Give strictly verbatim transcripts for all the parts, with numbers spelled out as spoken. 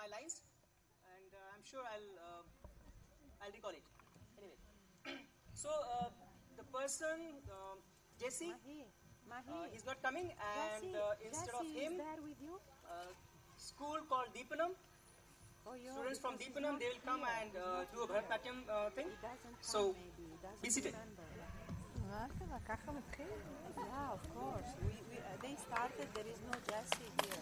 my lines, and uh, I'm sure I'll uh, I'll recall it. Anyway, so uh, the person uh, Jesse, Mahi, Mahi. uh, he's not coming, and Jesse, uh, instead Jesse of him, is there with you? uh, school called Deepanam. Oh, yeah, Students from because he's Deepanam, not they will come here. and He's uh, not do a here. Bharatanatyam uh, thing. He doesn't come, So maybe. He doesn't be seated. remember. מה קרה? ככה מתחיל? Yeah, of course. We, we, uh, they started, there is no Jesse here.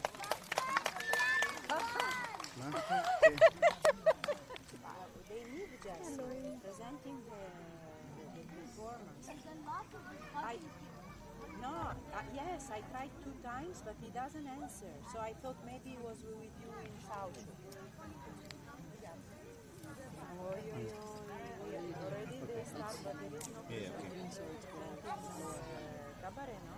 They need Jesse, presenting the, the performance. I, no, uh, yes, I tried two times, but he doesn't answer. So I thought maybe he was with you in South. Oh, yo, yo, yo. Already they start, but there is no presenting uh, cabaret, no?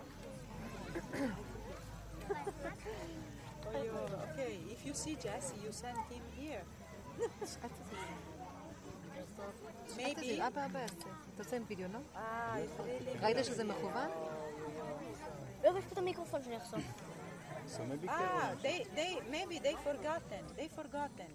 Oh, yo, okay, if you see Jesse, you send him here. Maybe. אבא, אבא יעשה. אתה עושה עם וידאו, לא? Ah, it's really ראית שזה מכוון? לא, יש פה את המיקרופון שאני אחסום. Ah, they, they, maybe they forgotten. They forgotten.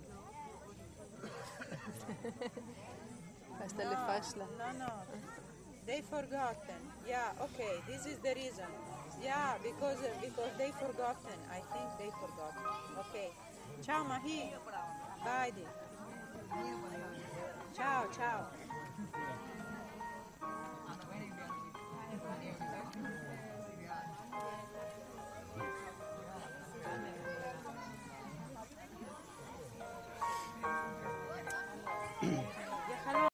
אז אתה לפשלה. No, no. They forgotten. Yeah, okay. This is the reason. Yeah, because because they forgotten. I think they forgotten. Okay. Ciao, Mahi. Bye. Ciao, ciao.